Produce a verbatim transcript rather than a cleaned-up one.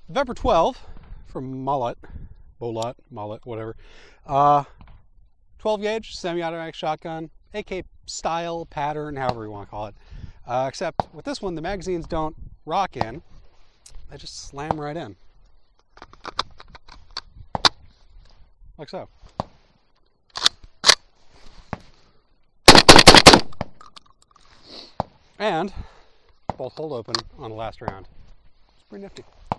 V E P R twelve from Mullet, Bolot, Mullet, whatever. Uh, twelve gauge semi-automatic shotgun, A K style, pattern, however you want to call it. Uh, except with this one, the magazines don't rock in; they just slam right in, like so. And both hold open on the last round. It's pretty nifty.